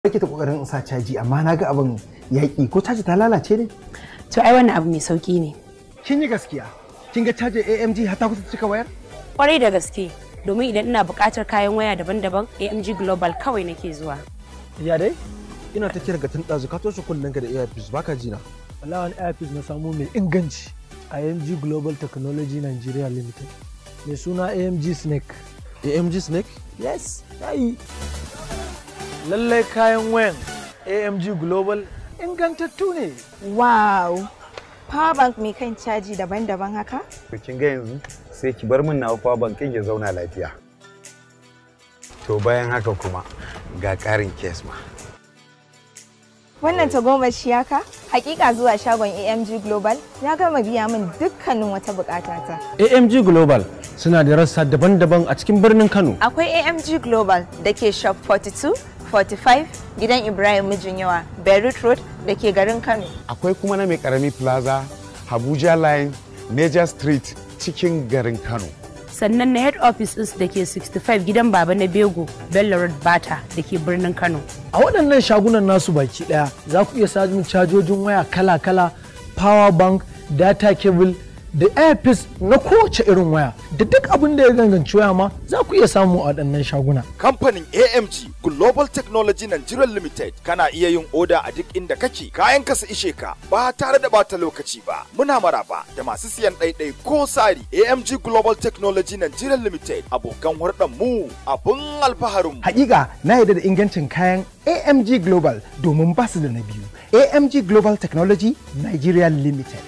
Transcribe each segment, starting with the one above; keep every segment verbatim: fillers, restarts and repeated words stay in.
Nake ta kokarin in sa caji amma na ga abin yaƙi ko caji ta lalace ne? To ai wannan abu mai sauki ne. Kin yi gaskiya. Kin ga cajin A M G har ta kusa cika wayar? Kwarai da gaske. Domin idan ina buƙatar kayan waya daban-daban A M G Global kawai nake zuwa. Ya dai? Ina ta kira ga tun ɗazu ka toshe kullun ka da earpiece baka ji na. Wallahi wani earpiece na samu mai inganci A M G Global Technology Nigeria Limited. Mai suna A M G Snake. A M G Snake? Yes, yayi. Lallai kayan wayan A M G Global ingantattu ne. Wow! Power bank mai kan caji daban-daban haka? Kin ga yanzu sai ki bar min nawa power bank ya zauna lafiya. To bayan haka kuma ga ƙarin case ma. Wannan tagomashi haka? Hakika zuwa shagon A M G Global ya gama biya min dukkanin wata bukatata. A M G Global suna da rassa daban-daban a cikin birnin Kano. Akwai A M G Global da ke shop forty-two, forty-five gidan Ibrahim Mijinyawa, Beirut Road da ke garin Kano. Akwai kuma na mai karami plaza, Abuja Line, Niger Street cikin garin Kano. Sannan na head office ɗinsu da ke sixty-five gidan Baba na Bego, Bello Road Bata da ke birnin Kano. A waɗannan shagunan nasu baki ɗaya za ku iya samun cajojin waya kala-kala, power bank, data cable, da earpiece na kowace irin waya da duk abin da ya ganganci waya ma za ku iya samu a waɗannan shaguna. Kamfanin A M G Global Technology Nigeria Limited kana iya yin oda a duk inda kake kayan ka su ishe ka ba tare da bata lokaci ba. Muna maraba da masu siyan ɗaiɗai ko sari. A M G Global Technology Nigeria Limited abokan hurɗar mu abun alfaharin mu. Hakika na yarda da ingancin kayan A M G Global domin ba su da na biyu. A M G Global Technology Nigeria Limited.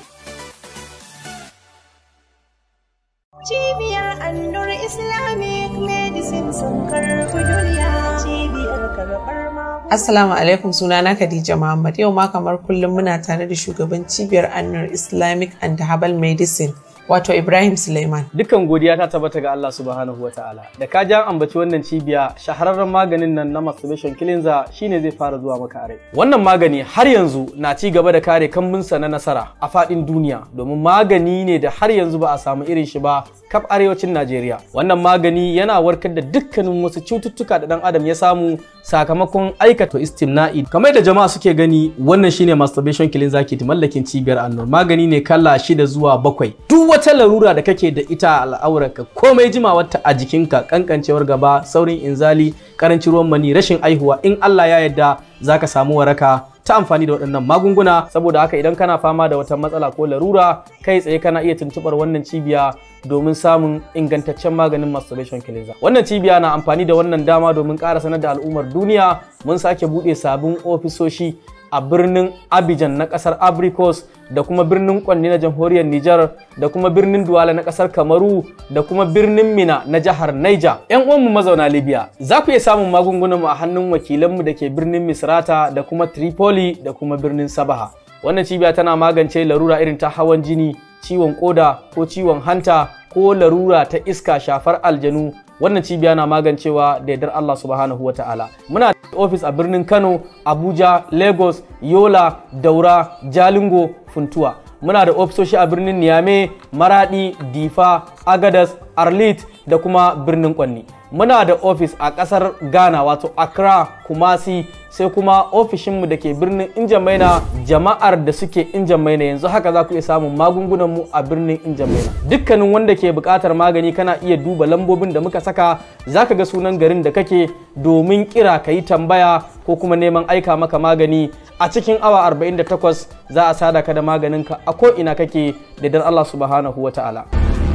Cibiyar Annur Islamic Medicine sun karɓi duniya. Cibiyar karɓar magunguna. Assalamu alaikum, sunana Khadija Muhammad. Yau ma kamar kullum muna tare da shugaban cibiyar Annur Islamic and Herbal Medicine, wato Ibrahim Suleiman. Dukkan godiya ta tabbata ga Allah subhanahu wa ta'ala. Da ka ji an ambaci wannan cibiya, shahararren maganin nan na masturbation cleanser shine zai fara zuwa maka a rai. Wannan magani har yanzu na ci gaba da kare kambunsa na nasara a faɗin duniya, domin magani ne da har yanzu ba a samu irin shi ba kaf arewacin Najeriya. Wannan magani yana warkar da dukkanin wasu cututtuka da dan adam ya samu sakamakon aikata istimna'i. Kamar da jama'a suke gani, wannan shine masturbation cleanser kit mallakin cibiyar Annur. Magani ne kala shida zuwa bakwai. Duk wata larura da kake da ita a al'aurarka, komai jimawarta a jikinka, kankancewar gaba, saurin inzali, karancin ruwan mani, rashin aihuwa, in Allah ya yarda zaka samu waraka ta amfani da waɗannan magunguna. Saboda haka idan kana fama da wata matsala ko larura, kai tsaye kana iya tuntuɓar wannan cibiya domin samun ingantaccen maganin masturbation cleanser. Wannan cibiya na amfani da wannan dama domin ƙara sanar da al'ummar duniya mun sake buɗe sabbin ofisoshi a birnin Abidjan na ƙasar Ivory Coast, da kuma birnin Kwanni na jamhuriyar Nijar, da kuma birnin Douala na ƙasar Kamaru, da kuma birnin Mina na jihar Niger. Yan uwanmu mazauna Libya, za ku iya samun magungunanmu a hannun wakilanmu da ke birnin Misrata da kuma Tripoli da kuma birnin Sabaha. Wannan cibiya tana magance larura irin ta hawan jini, ciwon koda ko ciwon hanta ko larura ta iska, shafar aljanu. Wannan cibiya na magancewa da yardar Allah subhanahu wata'ala. Muna da ofis a birnin Kano, Abuja, Lagos, Yola, Daura, Jalingo, Funtuwa. Muna da ofisoshi a birnin Niamey, Maradi, Difa, Agadas, Arlit da kuma birnin Kwanni. Muna da ofis a ƙasar Ghana wato Accra, Kumasi, sai kuma ofishinmu da ke birnin Injamaina. Jama'ar da suke Injamaina yanzu haka za ku iya samun magungunanmu a birnin Injamaina. Dukkanin wanda ke buƙatar magani kana iya duba lambobin da muka saka, za ka ga sunan garin da kake domin kira ka yi tambaya ko kuma neman aika maka magani. A cikin awa arba'in da takwas za a sada ka da maganinka a ko'ina kake da dan Allah subhanahu wa ta'ala.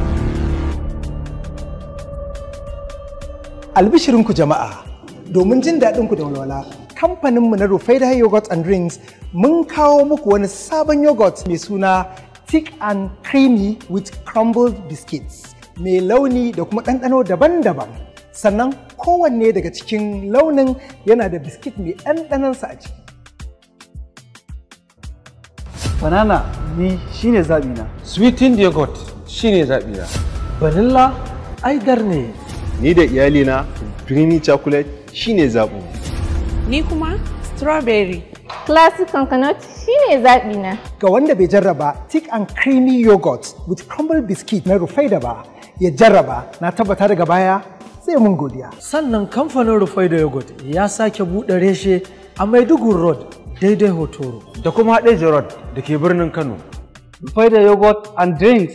Albishirinku jama'a, domin jin daɗinku da walwala, kamfaninmu na Rufaida Yogurt and Drinks mun kawo muku wani sabon yogurt mai suna Thick and Creamy with Crumbled Biscuits, mai launi da kuma ɗanɗano daban-daban. Sannan kowanne daga cikin launin yana da biskit mai ɗanɗanonsa a ciki. Banana ni shine zaɓina. Sweetened yogurt shine zaɓina. Vanilla aidar ne. Ni da iyalina creamy chocolate shine zaɓo. Ni kuma strawberry. Classic coconut shine zaɓina. Ga wanda bai jarraba Thick and Creamy Yogurt with Crumbled Biscuit na Rufaida ba, ya jarraba, na tabbata daga baya sai mun godiya. Sannan kamfanin Rufaida Yogurt ya sake buɗe reshe a Maiduguri Road daidai Hotoro. Da kuma Hadeja Road da ke birnin Kano. Rufaidah Yogurt and Drinks.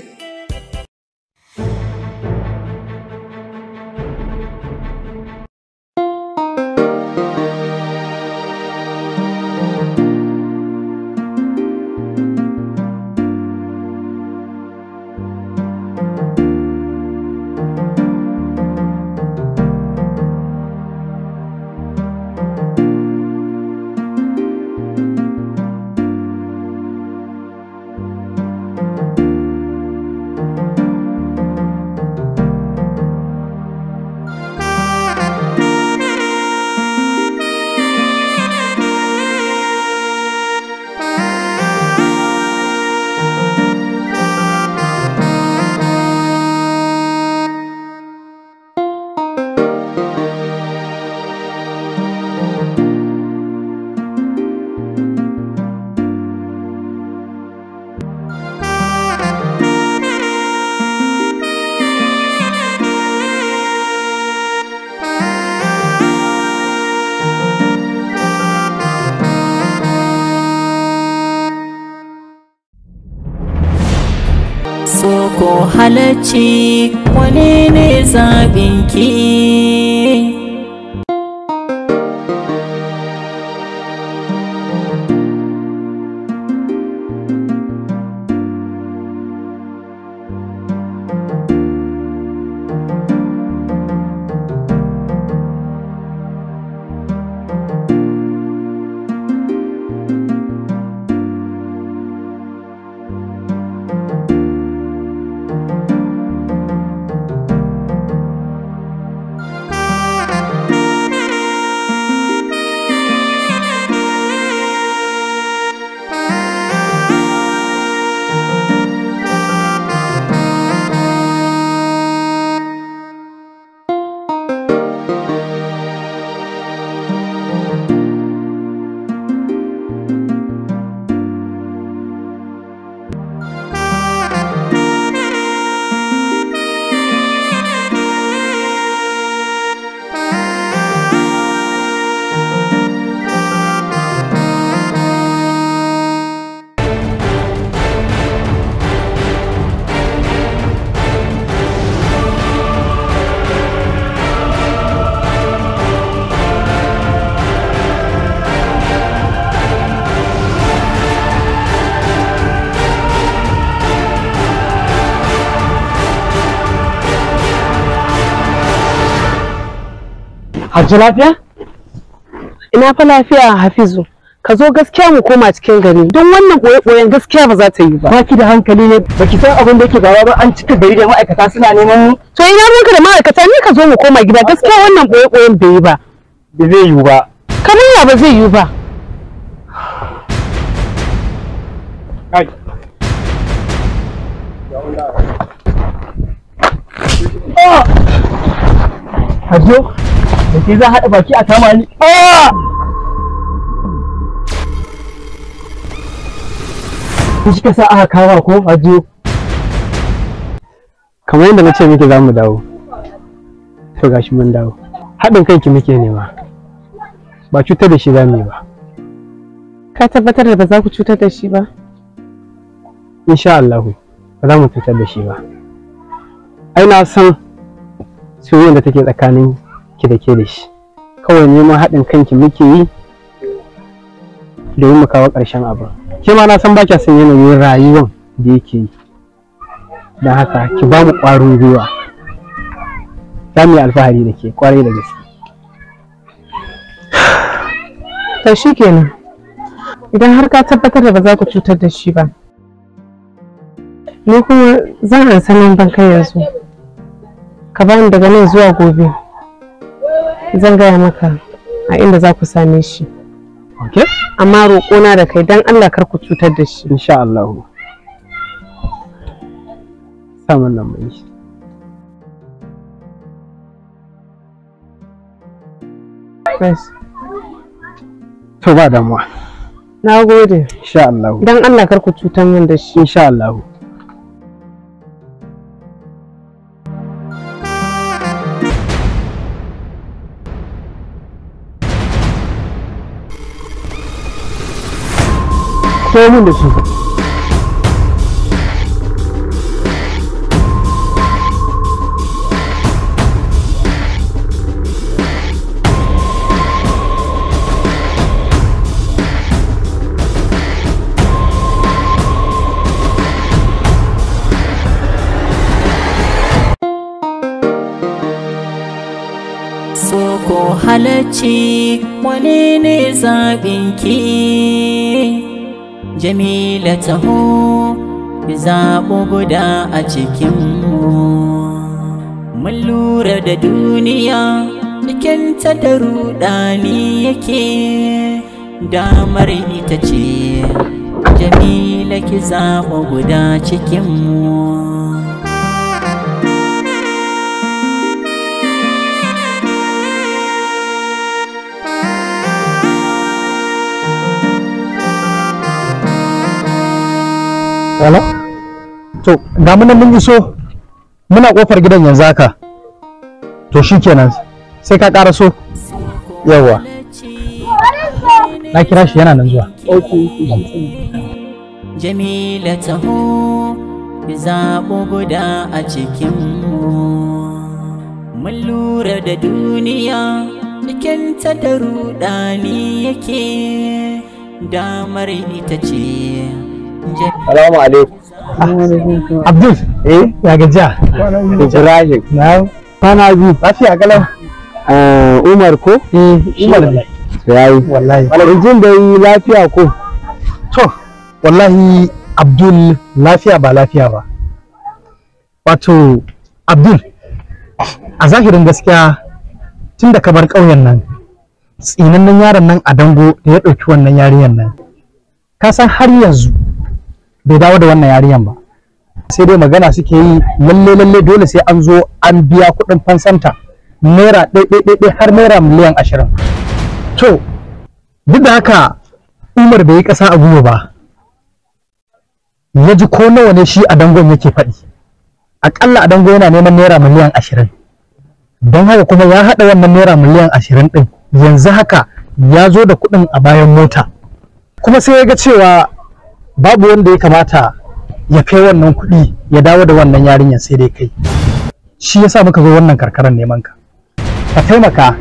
ko halacci wane ne zaɓinki? Hajji lafiya? Ina fa lafiya Hafizu. Ka zo gaskiya mu koma cikin gari. Don wannan boye-boyen gaskiya ba za ta yi ba. Baki da hankali ne, baki san abin da yake gaba ba, an cika gari da ma'aikata suna neman mu. To ina ruwanka da ma'aikata, ni ka zo mu koma gida. Gaskiya wannan boye-boyen bai yi ba. Ba zai yiwu ba. Kamar ya ba zai yiwu ba. Kai. Ah! Hajo, da ke za haɗa baki a kama ni. Ku shi ka sa aka kawo ko Hajo? Kamar yadda na ce muke za mu dawo. To gashi mun dawo. Haɗin kanki muke nema. Ba cutar da shi za mu yi ba. Ka tabbatar da ba za ku cutar da shi ba? Insha Allah ba za mu cutar da shi ba. Ai na san soyayyar da take tsakanin ki da ke da shi. Kawai neman haɗin kanki muke yi domin mu kawo ƙarshen abu. Ke ma na san ba kya son yanayin rayuwar da yake yi. Don haka ki ba mu ƙwarin gwiwa. Za mu yi alfahari da ke ƙwarai da gaske. To shi kenan. Idan har ka tabbatar da ba za ku cutar da shi ba. Ni kuma zan ansa lamban kai yanzu. Ka bani daga nan zuwa gobe. Zan gaya maka a inda za ku same shi. Okay? Amma roƙona da kai don Allah kar ku cutar da shi. Insha Allah. Samun nan mai shi. Yes. To ba damuwa. Na gode. Insha Allah. Don Allah kar ku cutar min da shi. Insha Allah. so mun da su. Ko halacci wane ne zaɓinki? Jamila taho zaɓo guda a cikinmu. Mun lura da duniya cikinta da ruɗani yake, damar ita ce Jamila ki zaɓo guda cikinmu. Wala? To, ga mu nan mun iso muna kofar gidan yanzu haka. To shikenan sai ka ƙara so. Yawa. Na kira shi yana nan zuwa. Okay. Jamila taho zaɓo guda a cikinmu. Mun lura da duniya cikinta da ruɗani yake, damar ita ce. Salamu alaikum. Abdul, eh, ya gajiya? Ibrahim. Na, kwana biyu. Lafiya kalau. Umar ko? Eh, Umar ne. Yayi. Wallahi. Jin da yi lafiya ko? To, wallahi Abdul lafiya ba lafiya ba. Wato, Abdul, a zahirin gaskiya tun da ka bar ƙauyen nan, tsinannen yaron nan a dango da ya ɗauki wannan yarinyar nan. Ka san har yanzu bai dawo da wannan yarinyar ba, sai dai magana suke yi lalle lalle dole sai an zo an biya kuɗin fansanta naira ɗaiɗaiɗaiɗai har naira miliyan ashirin. To duk da haka Umar bai yi ƙasa a gwiwa ba, ya ji ko nawa ne shi a dangon yake faɗi, aƙalla a dango yana neman naira miliyan ashirin, don haka kuma ya haɗa wannan naira miliyan ashirin ɗin yanzu haka ya zo da kuɗin a bayan mota, kuma sai ya ga cewa babu wanda ya kamata ya kai wannan kuɗi ya dawo da wannan yarinyar sai dai kai. Shi yasa muka zo wannan karkarar neman ka ka taimaka.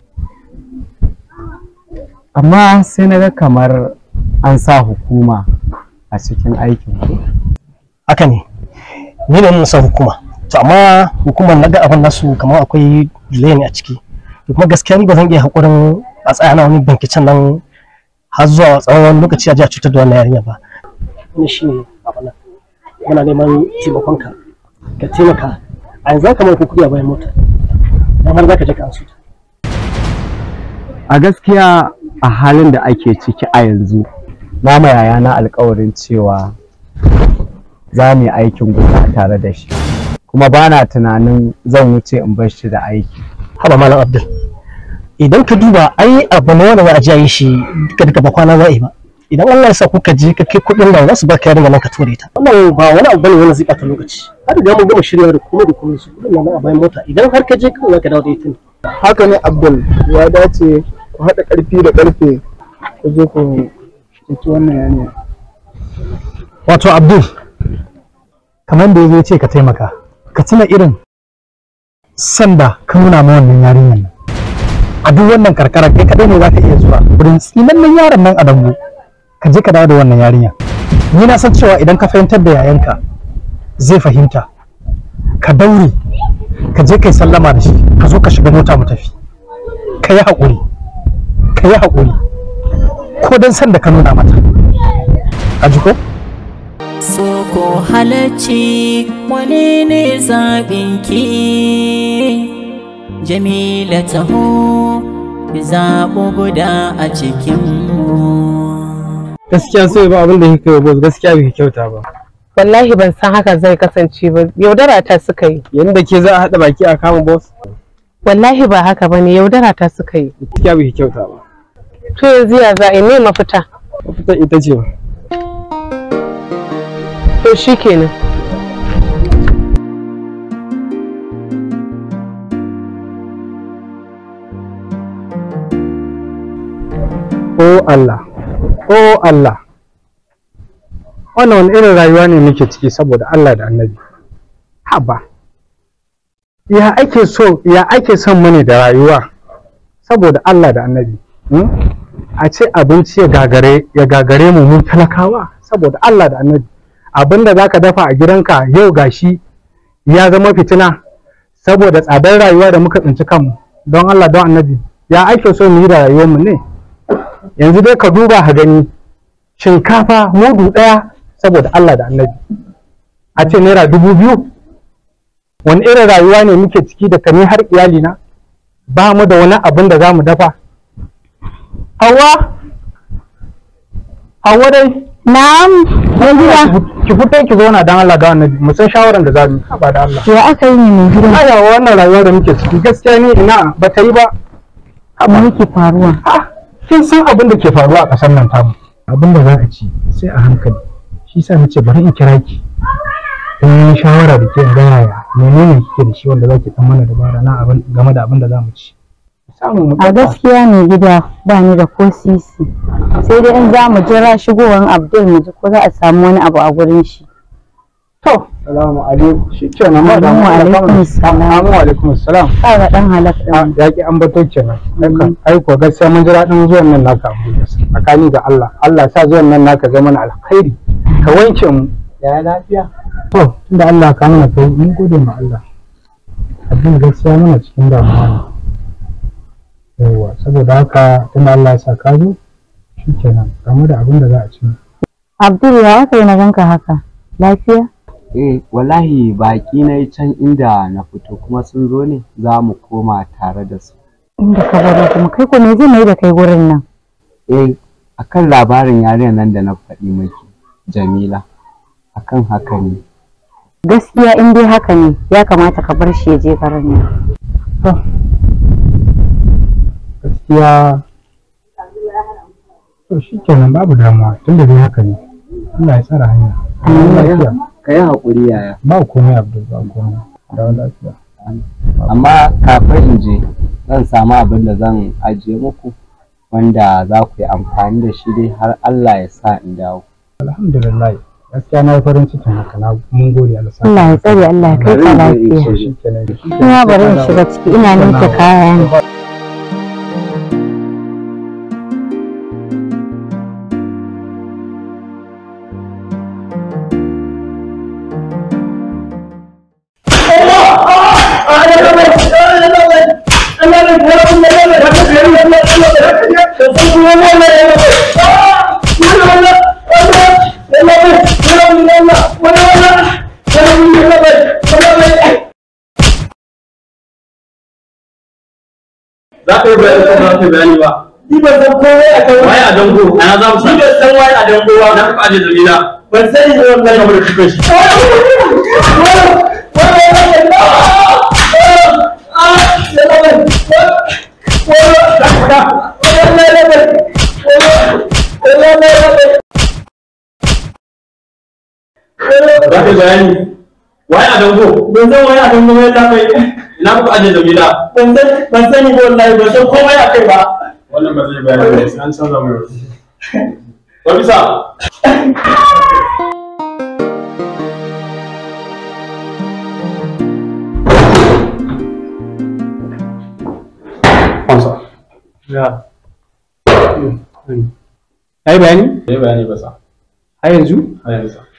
Amma sai na ga kamar an sa hukuma a cikin aikin. Haka ne, ni ne mun sa hukuma, to amma hukumar naga abin nasu kamar akwai delay ne a ciki, kuma gaskiya ni ba zan iya hakurin a tsaya na wani bankicin nan har zuwa tsawon lokaci a ji a cutar da wannan yarinya ba. Ni shi ne abin nan, muna neman taimakonka ka taimaka a yanzu kamar ku kuɗi a bayan mota don har za ka je ka ansu. A gaskiya a halin da ake ciki a yanzu na ma yayana alƙawarin cewa za mu yi aikin gona tare da shi, kuma ba na tunanin zan wuce in bar shi da aiki. Haba Malam Abdul, idan ka duba ai abu ne wanda za a ji a yi shi duka duka ba kwana za a yi ba. Idan Allah ya sa kuka je ka kai kuɗin nan za su baka yarinya nan ka ture ta. Wannan ba wani abu bane wanda zai ɓata lokaci. Har da mun gama shirya da komai da komai su kuɗin nan a bayan mota, idan har ka je kawai za ka dawo da ita. Haka ne Abdul, ya dace ku haɗa ƙarfi da ƙarfe ku zo ku ceci wannan yarinya. Wato Abdul, kamar da ya ce ka taimaka, ka tuna irin sanda ka nuna ma wannan yarinyar nan. A duk wannan karkara kai kaɗai ne za ka iya zuwa wurin tsinannen yaron nan a dango ka je ka dawo da wannan yarinya. Ni na san cewa idan ka fahimtar da yayanka zai fahimta, ka daure ka je kai sallama da shi ka zo ka shiga mota mu tafi. Ka yi haƙuri, ka yi haƙuri ko don san da ka nuna mata. A ji ko? So ko halacci wane ne zaɓinki? Jamila taho zaɓo guda a cikinmu. Gaskiya sai ba abin da yake yi boss, gaskiya bai kyauta ba. Wallahi ban san haka zai kasance ba, yaudara ta suka yi. Yanda ke za a haɗa baki a kama boss? Wallahi ba haka bane, yaudara ta suka yi. Gaskiya bai kyauta ba. To yanzu ya za a yi ne mafita? Mafita ita ce ba. To shikenan. Oh Allah, oh Allah, wannan wani irin rayuwa ne muke ciki saboda Allah da Annabi. Haba. Ya ake so ya ake son mu ne da rayuwa saboda Allah da Annabi. A ce abinci ya gagare ya gagare mu mun talakawa saboda Allah da Annabi. Abinda zaka dafa a gidanka yau gashi ya zama fitina saboda tsadar rayuwa da muka tsinci kanmu. Don Allah don Annabi. Ya ake so mu yi da rayuwar mu ne? Yanzu dai ka duba ka gani shinkafa mudu ɗaya saboda Allah da Annabi a ce naira dubu biyu. Wani irin rayuwa ne muke ciki da kani har iyalina ba mu da wani abin da za mu dafa. Hawa Hawa dai na'am mai gida ki fito ki zauna dan Allah da Annabi mu san shawaran da za mu yi ba da Allah. Ya aka yi ne mai gida? Aya wannan rayuwa da muke ciki gaskiya ni ina ba ta yi ba. Me yake faruwa? Kin san abin da ke faruwa a ƙasar nan tamu. Abin da za a ci sai a hankali. Shi sa nace bari in kira ki. Dan shawara da ke ga yaya menene kike da shi wanda zaki dan mana dabara na abin game da abin da za mu ci. A gaskiya mai gida ba ni da ko sisi. Sai dai in za mu jira shigowar Abdul mu ji ko za a samu wani abu a gurin shi. To, salamu alaikum. Shi kenan ma da mu alaikum salam. Assalamu alaikum assalam. Ka ga dan halak din. Ya ki an bato kenan. Ai ko gaskiya mun jira din zuwan nan naka Abuja. Tsakani ga Allah. Allah sa zuwan nan naka ga mana alkhairi. Ka wanke mu. Ya lafiya. To, tunda Allah ka mana kai mun gode ma Allah. Abin gaskiya muna cikin damuwa ne. Yawwa, saboda haka tunda Allah ya sa ka zo shikenan game da abin da za a ci. Abdul ya aka yi na ganka haka? Lafiya? Eh, wallahi baki na can inda na fito kuma sun zo ne za mu koma tare da su. Inda ka baro kuma kai ko me zai mai da kai gurin nan? Eh, akan labarin yarinyar nan da na faɗi miki, Jamila. Akan haka ne. Gaskiya in dai haka ne ya kamata ka bar shi ya je garin nan. Gaskiya to shikenan babu damuwa tunda dai haka ne. Allah ya tsara hanya. Lafiya. Ka yi haƙuri yaya. Ba komai Abdul ba komai. Da lafiya. Amma kafin in je zan samu abin da zan ajiye muku wanda za ku yi amfani da shi dai har Allah ya sa in dawo. Alhamdulillah. Gaskiya na yi farin cikin haka na mun gode Allah sa. Allah ya tsare Allah ya kai ka lafiya. Ina bari in shiga ciki ina ninke kayan. Za ka yi bayani ko za ka yi bayani ba? Ni ban san komai a kan waye a dango. Ana za mu san. Ni ban san waye a dango ba. Na ka aje Jamila. Ban sani ba wannan kamar da kike shi. Za ka yi bayani. Waye a dango? Ban san waye a dango ba ta kai. Ina ku aje Jamila. Ban san ban sani ba wallahi ban san komai a kai ba. Wannan ba zai bayani ba sai an canza mai wasu. Ba bisa. Amsa. Ya. Ai bayani? Ai bayani ba sa. Har yanzu? Har yanzu sa.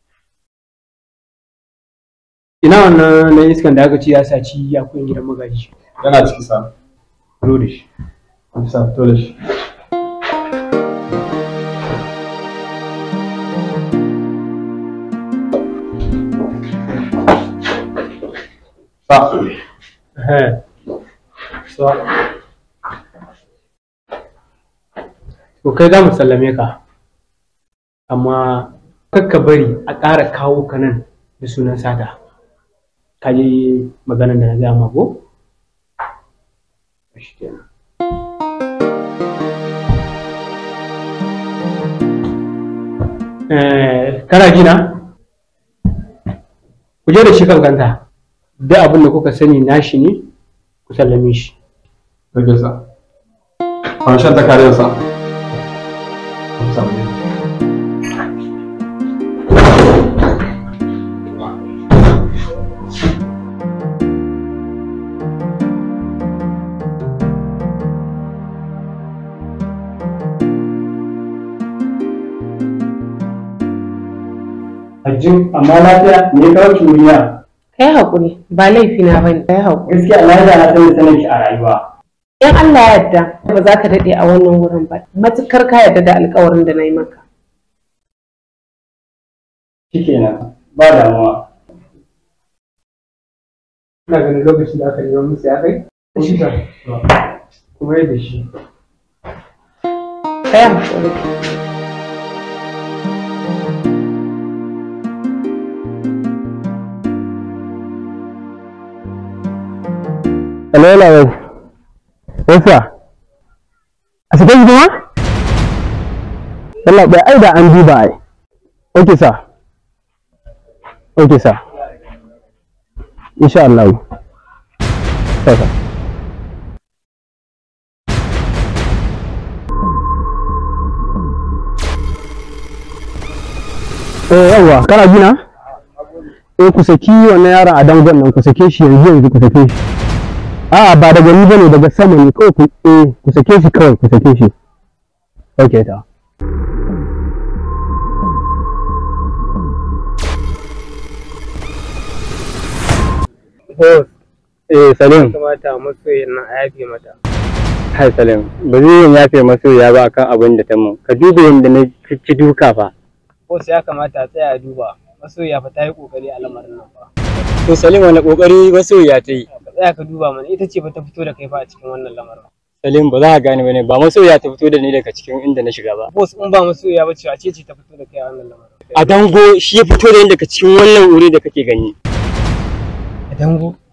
Ina wannan na iskan da aka ci ya saci akwai gidan magaji. Yana ciki sa. Fito da shi. Bisa fito da shi. Sa. Eh. Sa. To kai za mu sallame ka. Amma kakka bari a ƙara kawo ka nan da sunan sata. Ka ji maganar da na gaya ma ko? Shi kenan. Eh, kana ji na? Ku je da shi kankanta. Duk abin da kuka sani nashi ne ku sallame shi. Rage sa. Kwanshan ta kariyar sa. Hajjin amma lafiya me kawo ki wuriya? Kai haƙuri ba laifi na bane kai haƙuri. Gaskiya Allah ya na sanin sanin ki a rayuwa. In Allah ya yarda ba za ka daɗe a wannan wurin ba matukar ka yarda da alƙawarin da na yi maka. Shikenan ba damuwa. Ina ganin lokacin da aka yi musu ya kai? Shi ta. Kuma yadda shi. Kai haƙuri. Hello, Lawal. Yasa? A cikin kuma? Yalla bai ai da an duba ai. Okay, sir. Okay, sir. Insha Allah. Sasa. Eh yawa, kana gina? Eh ku saki wannan yaron a dangon nan ku sake shi yanzu yanzu ku sake shi. A'a ba daga ni bane daga sama ne kawai ku eh ku sake shi kawai ku sake shi. Okay ta. Oh, eh Salim. Kamata masoyin nan a yafe mata. Hai Salim, ba zai yin yafe masoya ba akan abin da ta mun. Ka duba yadda na ci duka fa. Boss ya kamata a tsaya a duba. Masoya fa ta yi kokari a lamarin nan fa. To Salim wani kokari masoya ta yi? Ka tsaya ka duba mana ita ce ba ta fito da kai fa a cikin wannan lamarin. Salim ba za ka gane bane ba masoya ta fito da ni daga cikin inda na shiga ba. Boss in ba masoya ba ce a ce ce ta fito da kai a wannan lamarin. A dango shi ya fito da ni daga cikin wannan wuri da kake gani. A dango?